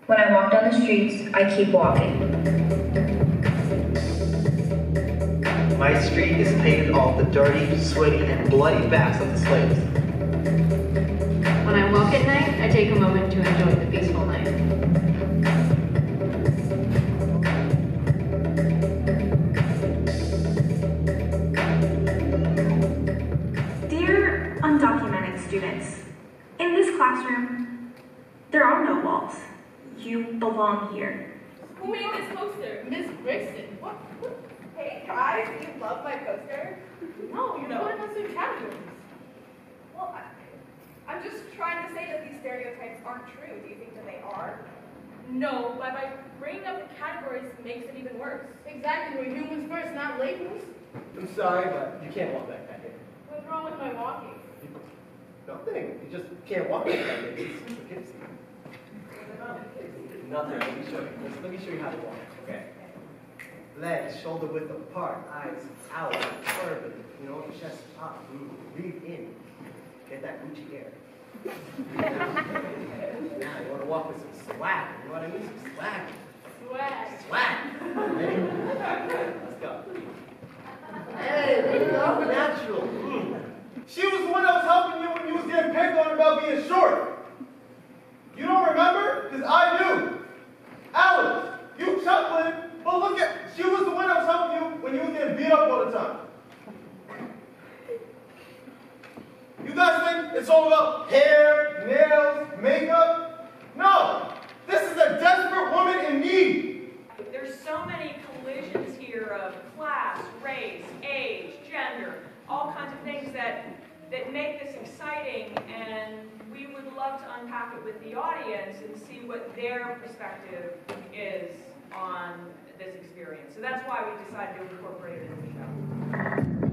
When I walk down the streets, I keep walking. My street is painted off the dirty, sweaty, and bloody backs of the slaves. When I walk at night, I take a moment to enjoy the peaceful night. Dear undocumented students, in this classroom, there are no walls. You belong here. Who made this poster? Miss Grayson. What? Hey guys, do you love my poster? No, you're putting us in categories. Well, I'm just trying to say that these stereotypes aren't true. Do you think that they are? No, but by bringing up the categories makes it even worse. Exactly, we're humans first, not labels. I'm sorry, but you can't walk back here. What's wrong with my walking? Nothing. You just can't walk back here. It's Poughkeepsie. Nothing. Let me show you. Let me show you how to walk. Okay. Legs shoulder width apart, eyes out, curving. You know, chest up. Breathe in. Get that Gucci air. Now you want to walk with some swag. You know what I mean? Some swag. Swag. Swag. Hey. Let's go. Hey, there you go. Natural. She was the one that was helping you when you was getting picked on about being short. You don't remember? Because I do. Alice, you chuckling, but look at, she was the one that was helping you when you was getting beat up all the time. You guys think it's all about hair, nails, makeup? No. This is a desperate woman in need. There's so many collisions here of class, race, age, gender, all kinds of things that make this exciting, and we would love to unpack it with the audience and see what their perspective is on this experience. So that's why we decided to incorporate it in the show.